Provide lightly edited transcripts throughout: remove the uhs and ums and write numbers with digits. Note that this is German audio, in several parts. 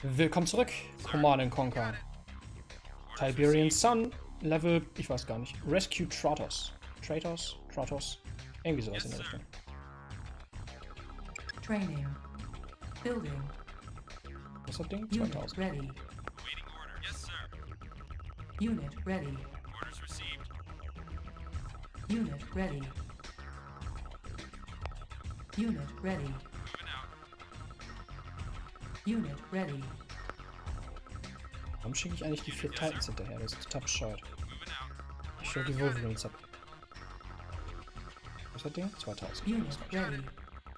Willkommen zurück, Command & Conquer. Tiberian Sun, Level, ich weiß gar nicht. Rescue Tratos. Tratos. Irgendwie sowas in der Richtung. Training. Building. Was ist das Ding? Unit 2000. ready. Waiting order. Yes, sir. Unit ready. Orders received. Unit ready. Unit ready. Moving out. Unit ready. Warum schicke ich eigentlich die 4 Titans hinterher? Das ist total bescheuert. Moving out. Ich stelle die Wolverines ab. Was ist das Ding? 2000. Unit ready. Loud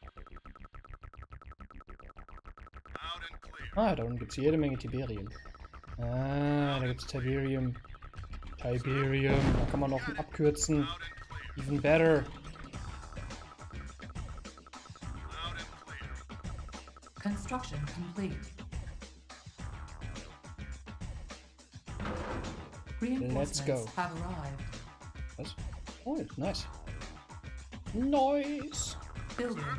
and clear. Ah, da unten gibt es jede Menge Tiberium. Ah, da gibt es Tiberium. Da kann man noch abkürzen. Loud and clear. Even better. Loud and clear. Construction complete. Reinforcements go. have arrived. Was? Oh, nice. Nice. Building. Loud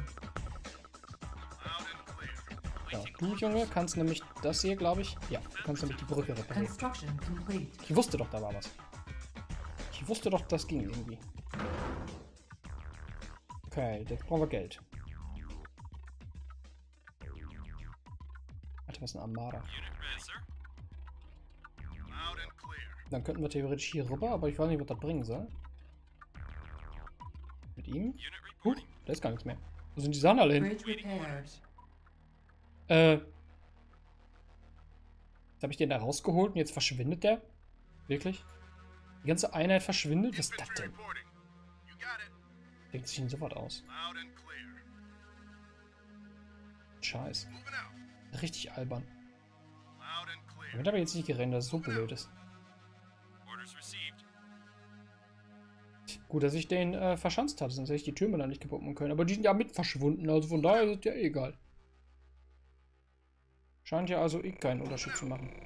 and clear. Ja, du, Junge, kannst nämlich das hier, glaube ich. Ja, du kannst nämlich die Brücke reparieren. Construction complete. Ich wusste doch, da war was. Ich wusste doch, das ging irgendwie. Okay, jetzt brauchen wir Geld. Alter, was ist eine Armada? Unit ready, sir. Loud and clear. Dann könnten wir theoretisch hier rüber, aber ich weiß nicht, was das bringen soll. Mit ihm? Unit Huch, reporting. da ist gar nichts mehr. Wo sind die Sachen alle hin? Bridge repaired. Jetzt habe ich den da rausgeholt und jetzt verschwindet der? Wirklich? Die ganze Einheit verschwindet? Was ist das Infantry denn? reporting. You got it. Denkt sich ihn sofort aus. Loud and clear. Scheiß. Moving out. Richtig albern. Loud and clear. Damit habe ich jetzt nicht gerendert, dass es so blöd ist. Orders received. Gut, dass ich den verschanzt hatte, sonst hätte ich die Türme dann nicht gepumpen können. Aber die sind ja mit verschwunden, also von daher ist es ja eh egal. Scheint ja also eh keinen Unterschied zu machen.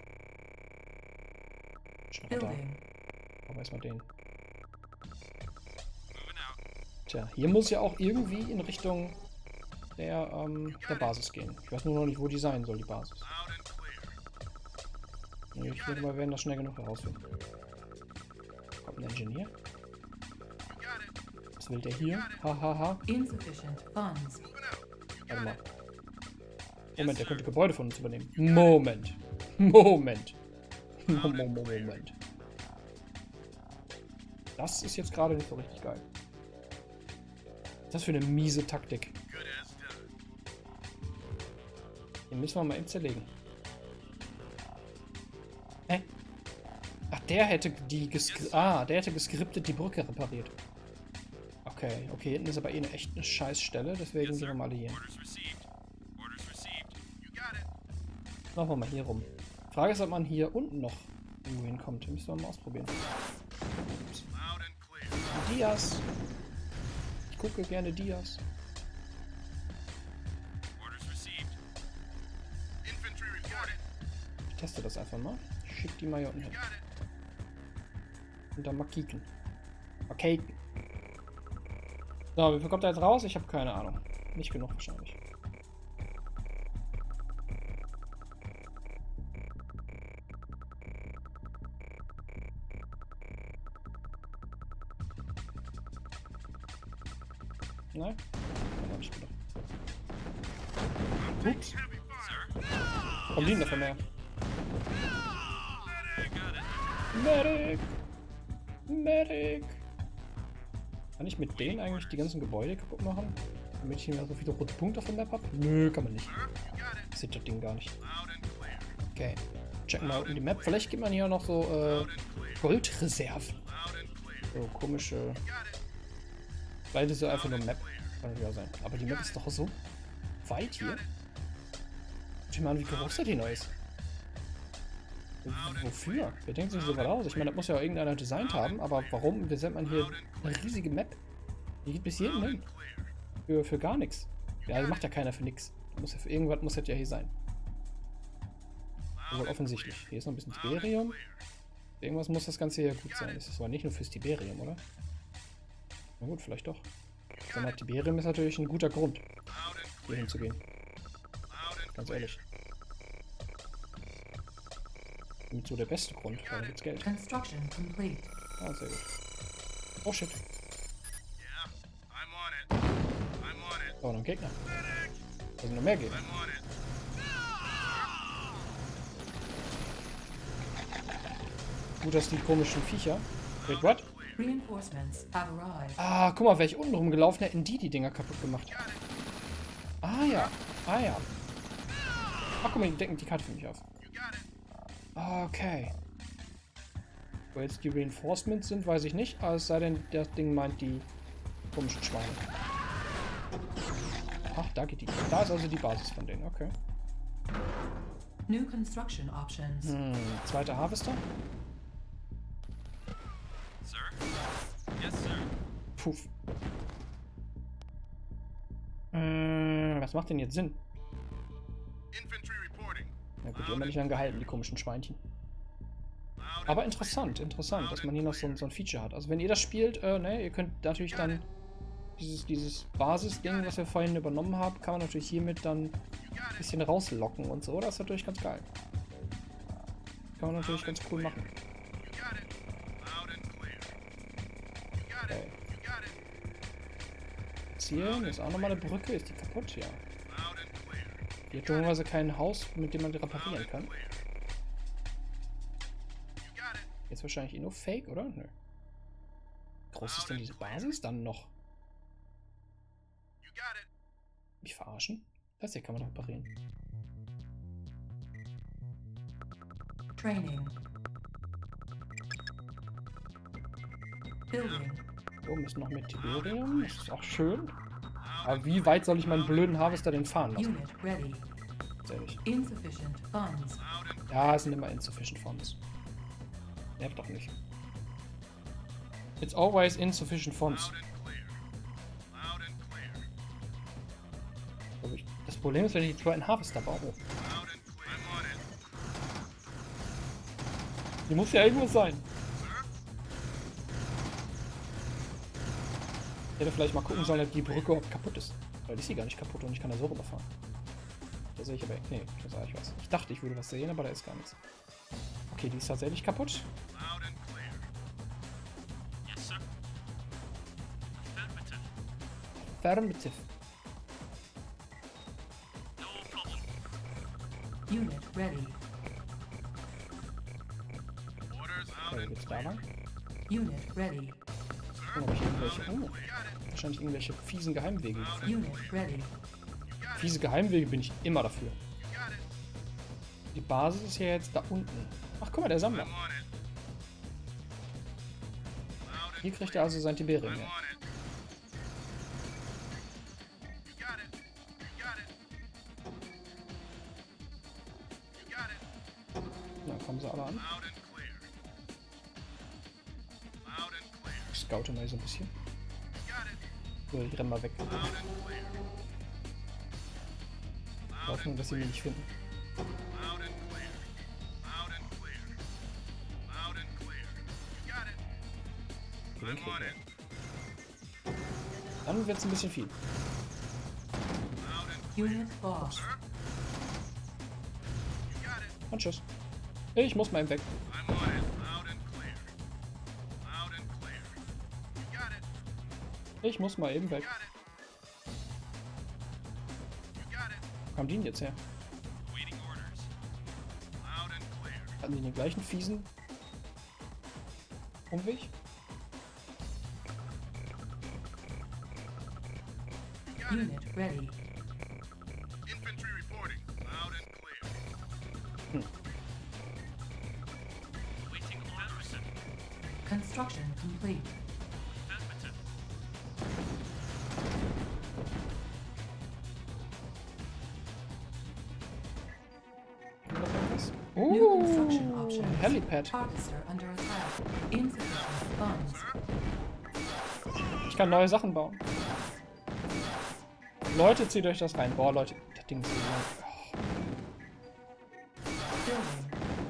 Schnell da. Building. Aber erstmal den. Moving out. Tja, hier muss ja auch irgendwie in Richtung der Basis gehen. Ich weiß nur noch nicht, wo die sein soll, die Basis. Loud and clear. Nee, ich denke mal, wir werden das schnell genug herausfinden. Kommt ein Ingenieur? You got it. Was will der hier? Hahaha. Insufficient funds. Moving out. Warte mal. Moment, der könnte Gebäude von uns übernehmen. Moment. Moment. Moment. Das ist jetzt gerade nicht so richtig geil. Was ist das für eine miese Taktik? Good as done. Den müssen wir mal eben zerlegen. Hä? Ach, der hätte der hätte geskriptet die Brücke repariert. Okay, hier hinten ist aber eh eine echt eine Scheißstelle, deswegen Yes, gehen wir sir. mal alle hier hin. Orders received. Orders received. You got it. Machen wir mal hier rum. Frage ist, ob man hier unten noch irgendwo hinkommt. Müssen wir mal ausprobieren. Ups. Loud and clear. Dias. Ich gucke gerne Dias. Orders received. Infantry reported. Ich teste das einfach mal. Ich schick die mal hier unten hin. Got it. Und dann mal kicken. Okay. So, wie viel kommt da jetzt raus? Ich habe keine Ahnung. Nicht genug wahrscheinlich. Nein? Hab ich gedacht. Ups. Heavy fire. Warum liegen davon mehr? You got it. Medic! Medic! Kann ich mit denen eigentlich die ganzen Gebäude kaputt machen? Damit ich mehr so viele rote Punkte auf der Map habe? Nö, kann man nicht. You got it. Sieht das Ding gar nicht. Loud and clear. Okay. Checken wir unten die Map. Vielleicht gibt man hier auch noch so Loud and clear. Goldreserven. Loud and clear. So komische. Got it. Vielleicht ist es einfach nur Map. Kann natürlich auch sein. Aber die Map ist doch so weit hier. Schau mal an, wie groß das hier neu ist. Wofür? Wer denkt sich so was aus? Ich meine, das muss ja auch irgendeiner designt haben, aber warum designt man hier eine riesige Map? Die geht bis hierhin hin. Für gar nichts. Ja, das macht ja keiner für nichts. Für irgendwas muss das ja hier sein. Wohl offensichtlich. Hier ist noch ein bisschen Tiberium. Irgendwas muss das Ganze hier gut sein. Das ist aber nicht nur fürs Tiberium, oder? Na gut, vielleicht doch. Sag mal, Tiberium ist natürlich ein guter Grund, hier hinzugehen. Ganz ehrlich. Damit so der beste Grund, weil da gibt's Geld. Construction complete. Ah, sehr gut. Oh shit. Yeah, I'm on it. I'm on it. Da war noch ein Gegner. Da sind noch mehr Gegner. I'm on it. Gut, dass die komischen Viecher. Wait, what? Reinforcements have arrived. Ah, guck mal, wäre ich unten rumgelaufen, hätten die Dinger kaputt gemacht. Ah ja. Ah ja. Ach, guck mal, die decken die Karte für mich auf. Okay. Wo jetzt die Reinforcements sind, weiß ich nicht. Aber es sei denn, das Ding meint die komischen Schweine. Ach, da geht die. Da ist also die Basis von denen. Okay. New construction options. Zweiter Harvester. Sir? Yes, sir. Puff. Was macht denn jetzt Sinn? Infantry reporting. Na gut, die haben wir nicht lange gehalten, die komischen Schweinchen. Loud Aber interessant, interessant, dass man hier noch so ein Feature hat. Also wenn ihr das spielt, ne, ihr könnt natürlich dann dieses Basis-Ding, was wir vorhin übernommen haben, kann man natürlich hiermit dann ein bisschen rauslocken und so. Das ist natürlich ganz geil. Kann man natürlich ganz cool machen. You got it. Loud and clear. You got Okay. it. You got it. Hier ist auch nochmal eine Brücke. Ist die kaputt? Ja. Loud and clear. Die hat dummerweise kein Haus, mit dem man die reparieren kann. You got it. Jetzt wahrscheinlich eh nur Fake, oder? Nö. Wie groß ist denn diese Basis dann noch? You got it. Mich verarschen? Das hier kann man doch reparieren. Training. Building. Oben ist noch mit Tiberium. Das ist auch schön. Aber wie weit soll ich meinen blöden Harvester denn fahren lassen? Unit ready. Ganz ehrlich. Insufficient funds. Ja, es sind immer insufficient funds. Nervt doch nicht. It's always insufficient funds. Loud and clear. Loud and clear. Glaub ich. Das Problem ist, wenn ich die Try Harvester baue. Loud and clear. I'm on it. Die muss ja irgendwo sein. Ich hätte vielleicht mal gucken sollen, ob die Brücke überhaupt kaputt ist. Weil ist sie gar nicht kaputt und ich kann da so rüberfahren. Da sehe ich aber. Nee, da sah ich was. Ich dachte, ich würde was sehen, aber da ist gar nichts. Okay, die ist tatsächlich kaputt. Loud and clear. Yes, sir. Affirmative. Affirmative. No problem. Unit ready. Orders loud Okay, and geht's da lang? Unit ready. Oh, hab ich irgendwelche. Oh, wahrscheinlich irgendwelche fiesen Geheimwege gefunden. Unit ready. Fiese Geheimwege bin ich immer dafür. you got it. Die Basis ist ja jetzt da unten. Ach, guck mal, der Sammler. I'm on it. Loud Hier and kriegt er also sein Tiberium. I'm Ja. on it. You got it. You got it. You got it. Dann kommen sie alle an. Loud and clear. Loud and clear. Ich scoute mal so ein bisschen. You got it. So, ich renn mal weg. Loud and clear. Hoffen, dass sie mich nicht finden. Loud and clear. Loud and clear. Loud and clear. You got it. Den I'm on kriegen it. wir. Dann wird es ein bisschen viel. Loud and Unit lost. you got it. Und tschüss. Ich muss mal eben weg. I'm on it. Loud and clear. Loud and clear. You got it. Ich muss mal eben weg. Got it. You got it. Wo kam die denn jetzt her? Waiting orders. Loud and clear. Hatten die den gleichen fiesen Umweg? Unit ready. Infantry reporting. Loud and clear. Waiting orders. Construction complete. Affirmative. Noch irgendwas? New construction options. Helipad. Harvester under attack. Insufficient funds. Ich kann neue Sachen bauen. Leute, zieht euch das rein. Boah, Leute, das Ding ist so lang. Building.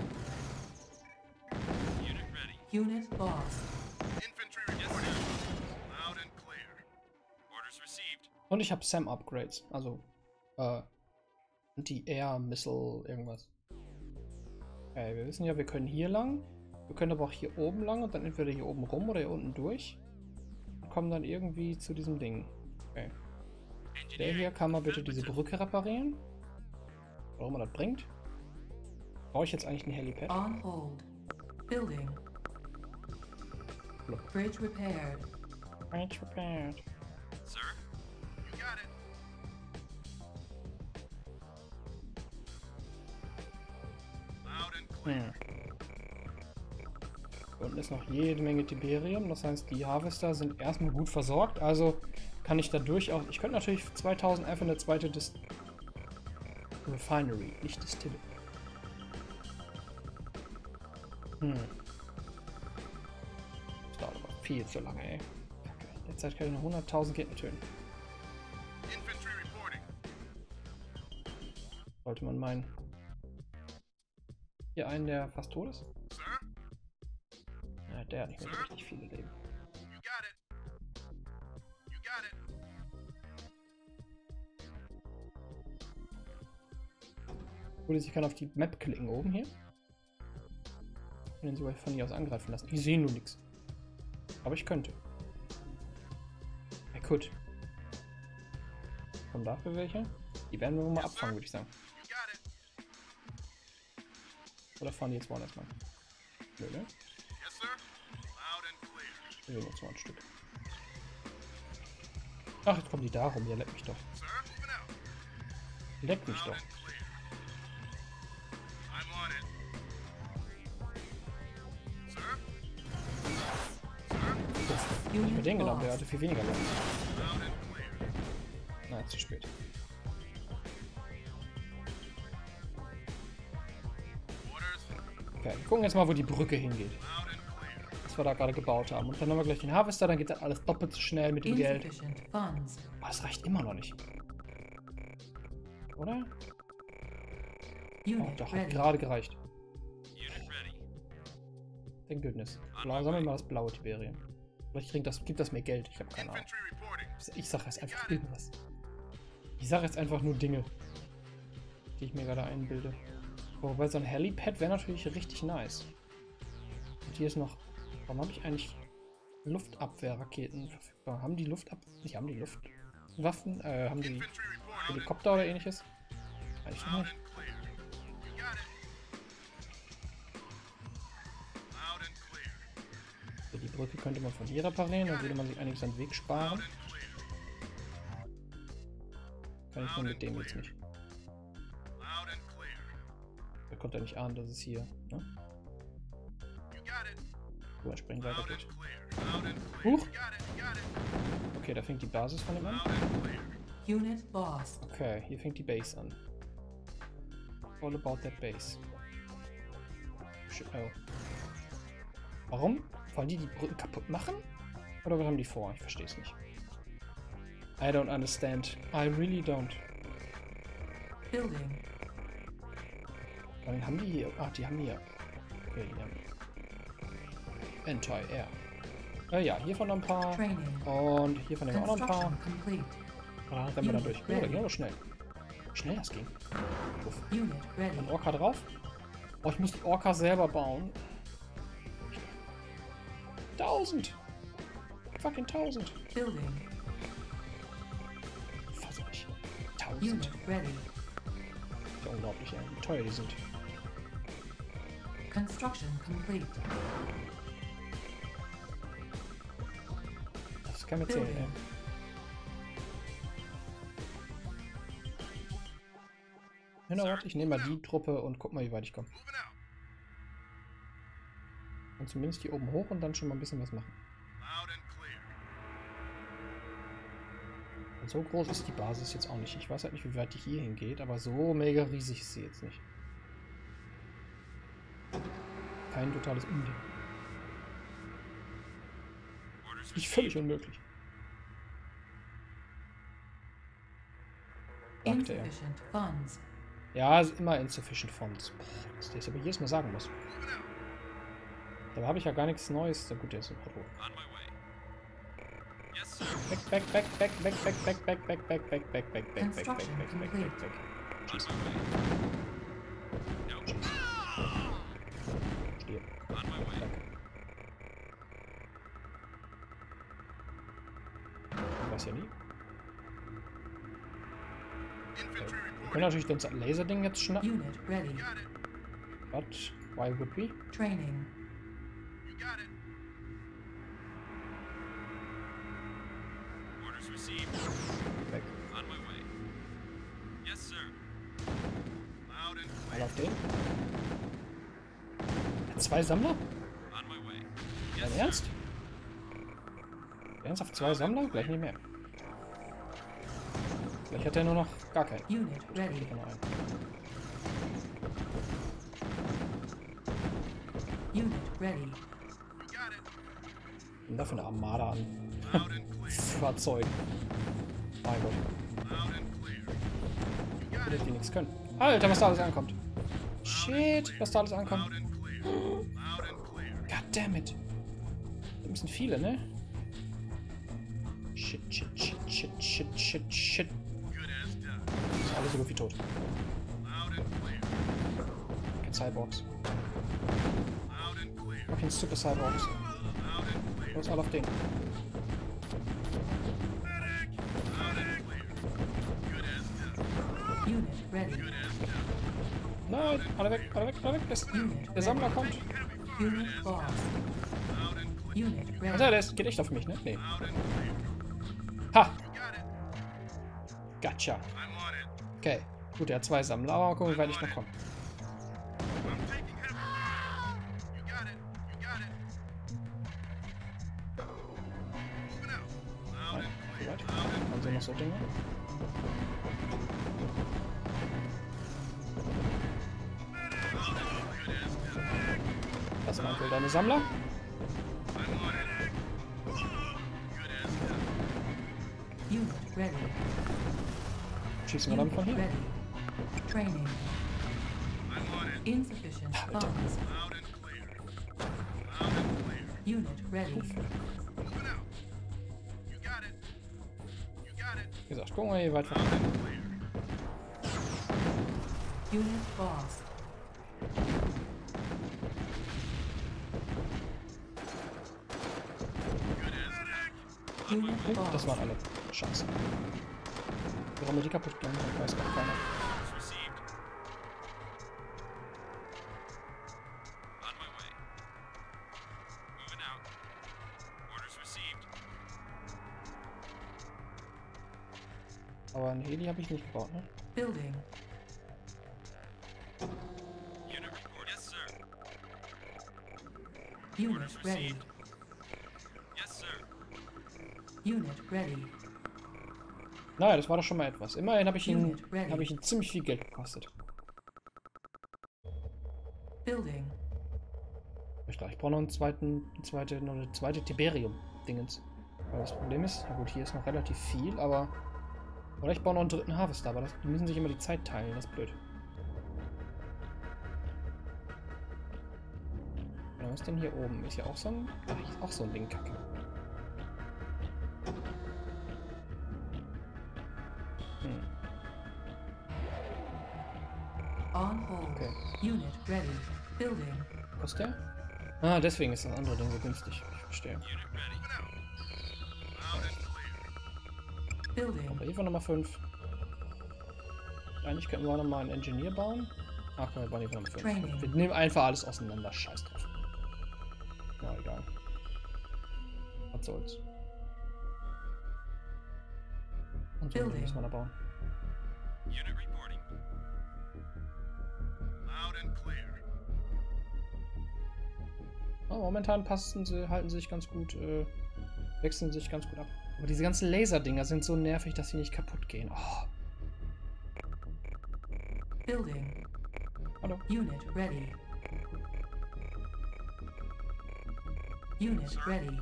Unit ready. Unit lost. Infantry reporting. Loud and clear. Orders received. Und ich habe SAM-Upgrades. Also, Anti-Air, Missile, irgendwas. Okay, wir wissen ja, wir können hier lang. Wir können aber auch hier oben lang und dann entweder hier oben rum oder hier unten durch. Und kommen dann irgendwie zu diesem Ding. Okay. Der hier kann mal bitte diese Brücke reparieren. Warum man das bringt. Brauche ich jetzt eigentlich ein Helipad? On hold. Building. Look. Bridge repaired. Bridge repaired. Sir? You got it. Loud and clear. Unten ist noch jede Menge Tiberium. Das heißt, die Harvester sind erstmal gut versorgt. Also kann ich da durchaus... Ich könnte natürlich 2000 einfach eine zweite Refinery, nicht Distille. Das dauert aber viel zu lange, ey. Kacke. Derzeit kann ich noch 100.000 Gegner töten. Infantry reporting. Sollte man meinen. Hier einen, der fast tot ist. Sir? Ja, der hat nicht mehr so richtig viele Leben. You got it. You got it. Gut, ich kann auf die Map klicken oben hier. Und den sogar von hier aus angreifen lassen. Ich sehe nur nichts. Aber ich könnte. I could. Kommen dafür welche? Die werden wir mal abfangen, würde ich sagen. You got it. Oder fahren die jetzt woanders mal? Nö, ne? Yes, sir. Loud and clear. Wir sehen uns mal ein Stück. Ach, jetzt kommen die da rum. Ja, leck mich doch. Sir, moving out. Leck mich Loud doch. and clear. I'm on it. Sir? Sir? Ich mir Unit den genommen, der lost. hatte viel weniger Leben. Loud and clear. Na, zu spät. Orders. Okay, wir gucken jetzt mal, wo die Brücke hingeht. Loud and clear. Was wir da gerade gebaut haben. Und dann haben wir gleich den Harvester, dann geht das alles doppelt so schnell mit dem Geld. Insufficient funds. Aber das reicht immer noch nicht. Oder? Oh, Unit doch, hat ready. gerade gereicht. Unit ready. Thank goodness. Sammeln wir mal das blaue Tiberium. Vielleicht gibt das mir Geld. Ich habe keine Ahnung. Infantry reporting. Ich sage jetzt einfach irgendwas. Ich sage jetzt einfach nur Dinge, die ich mir gerade einbilde. Wobei so ein Helipad wäre natürlich richtig nice. Und hier ist noch... Warum habe ich eigentlich Luftabwehrraketen verfügbar? Haben die nicht haben die Luftwaffen? Haben die Infantry reporting. Helikopter oder ähnliches? Eigentlich noch Loud nicht. and clear. You got it. Loud and clear. So, die Brücke könnte man von hier reparieren, dann würde man sich einiges an den Weg Loud sparen. and clear. Kann ich nur mit dem jetzt nicht. Loud and clear. Der konnte ja nicht ahnen, dass es hier, ne? You got it. So entsprechend Loud weitergeht. and clear. Loud and clear. Huch! You got it. You got it. Okay, da fängt die Basis von dem an. Loud and clear. Unit lost. Okay, hier fängt die Base an. All about that base. Shit, oh. Warum? Wollen die Brücken kaputt machen? Oder was haben die vor? Ich verstehe es nicht. I don't understand. I really don't. Building. Dann haben die hier... Ach, die haben hier... Okay, die haben... Anti-Air. Ja, hiervon noch ein paar. Training. Und hiervon nehmen wir auch noch ein paar. Construction complete. Da rennen wir dann durch. Oh, da ging aber schnell. Schnell das ging. Uff. Unit ready. Ein Orca drauf. Oh, ich muss die Orca selber bauen. 1000! Fucking 1000! Building. Fass ich nicht. 1000! Unit ready. Ja, unglaublich, ey, wie teuer die sind. Construction complete. Das kann mir zählen, ey. You know what? Ich nehme mal die Truppe und guck mal, wie weit ich komme. Moving out. Und zumindest hier oben hoch und dann schon mal ein bisschen was machen. Loud and clear. Und so groß ist die Basis jetzt auch nicht. Ich weiß halt nicht, wie weit die hier hingeht, aber so mega riesig ist sie jetzt nicht. Kein totales Unding. Orders Nicht völlig unmöglich. Sagte er. Insufficient funds. Ja, ist immer insufficient funds. Boah, dass ich das aber jedes Mal sagen muss. moving out. Da habe ich ja gar nichts Neues. So gut, der ist im Auto. On my way. Yes, sir. Back. Construction complete. On my way. No. können natürlich das Laserding jetzt schnappen. Unit ready. Got it. But why would we? Training. You got it. Orders received. Weg. On my way. Yes, sir. Loud and Mal clear. auf den. Hat 2 Sammler? On my way. Dein Yes, Ernst? Ernsthaft 2 Sammler? Gleich nicht mehr. Vielleicht hat er nur noch gar keinen. Unit ready. Geht noch ein. Unit ready. you got it. Und dafür eine Armada an Loud and clear. Fahrzeugen. Mein Gott, Loud and clear. You got wird it. die nichts können. Alter, was da alles ankommt. Shit, was da alles ankommt. Loud and clear. Loud and clear. Goddammit. Da müssen viele, ne? Shit, shit, shit, shit, shit, shit, shit. Good as done. Ist alles so gut wie tot. Loud and clear. Kein Cyborgs. Loud and clear. Fucking Super Cyborgs. Loud and clear. Los, alle auf den. Loud and clear. Good as done. Unit ready. Good as done. Nein, alle weg, alle weg, alle weg. Der Sammler kommt. Unit lost. Loud and clear. Unit Also, ready. der geht echt auf mich, ne? Nee. Loud and clear. Ha! You got it. Gotcha. I'm on it. Okay. Gut, er hat 2 Sammler, aber mal gucken, wie weit ich noch komme. I'm taking heavy. You got it. You got it. Moving out. Loud Nein, and wie clear. weit? Loud and Haben sie noch so Dinge? good as done. Das waren wohl deine Sammler. I'm on it. Good as done. Unit ready. Schießen wir dann von Unit hier. ready. Training. I'm on it. Insufficient Alter. funds. Loud and clear. Loud and clear. Unit ready. Moving out. You got it. You got it. Wie gesagt, gucken wir hier weit Loud von. and clear. Unit lost. Good as done. Unit Das lost. waren alle. Scheiße. Warum wir die kaputt gehen, weiß gar keiner. Orders received. On my way. Moving out. Orders received. Aber einen Heli habe ich nicht gebaut, ne? Building. Unit report. Yes, sir. Unit Orders ready. received. Yes, sir. Unit ready. Naja, das war doch schon mal etwas. Immerhin habe ich ihn, Unit ready. habe ich ihn ziemlich viel Geld gekostet. Building. Ich glaube, ich brauche noch noch eine zweite Tiberium-Dingens. Aber das Problem ist, na gut, hier ist noch relativ viel, aber... Oder ich baue noch einen dritten Harvester, aber die müssen sich immer die Zeit teilen, das ist blöd. Ja, was ist denn hier oben? Ist hier auch so ein... Ach, hier ist auch so ein Ding, Kacke. On hold. Okay. Unit ready. Building. Was ist der? Ah, deswegen ist das andere Ding so günstig. Ich verstehe. Unit ready. Loud and clear. Building. Aber hier war Nummer 5. Eigentlich könnten wir noch mal einen Engineer bauen. Ach komm, wir bauen hier Nummer 5. Training. Wir nehmen einfach alles auseinander. Scheiß drauf. Na, egal. Was soll's. Und so Building. müssen wir da bauen. Unit reporting. Loud and clear. Aber momentan halten sie sich ganz gut, wechseln sich ganz gut ab. Aber diese ganzen Laserdinger sind so nervig, dass sie nicht kaputt gehen. Oh, Building. hallo. Unit ready. Unit ready.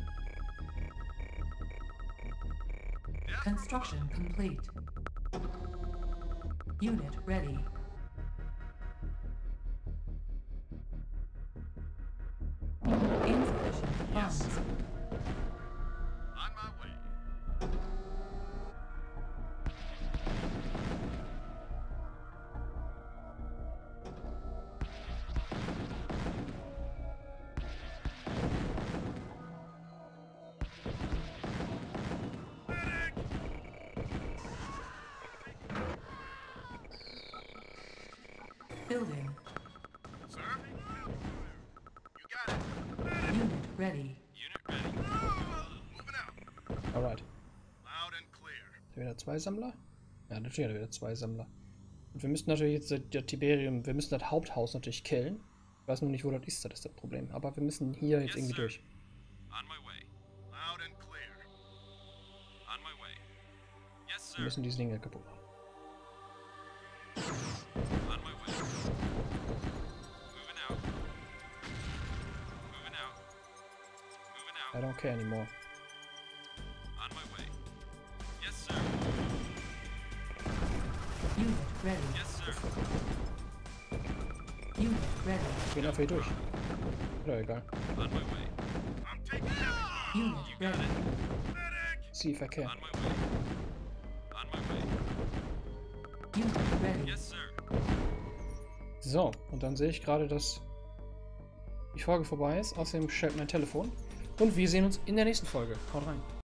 Construction complete. Unit ready. Insufficient funds. On my way. Building. Sir? You got it. Unit ready. Unit ready. Moving out. Alright. Loud and clear. Hat er wieder 2 Sammler? Ja, natürlich hat er wieder 2 Sammler. Und wir müssen natürlich jetzt der Tiberium, wir müssen das Haupthaus natürlich killen. Ich weiß nur nicht, wo das ist das Problem. Aber wir müssen hier jetzt irgendwie durch. On my way. Loud and clear. On my way. Yes, Wir sir. müssen diese Dinge kaputt machen. On my way. Moving out. Moving out. Moving I out. don't care anymore. On my way. Yes, sir. Unit ready. Yes, sir. Unit ready. Wir gehen einfach hier durch. Oder egal. On my way. I'm taking it. Unit Got ready. it. Medic. See if I can. On my way. On my way. Unit ready. Yes, sir. So, und dann sehe ich gerade, dass die Folge vorbei ist. Außerdem schellt mein Telefon. Und wir sehen uns in der nächsten Folge. Haut rein.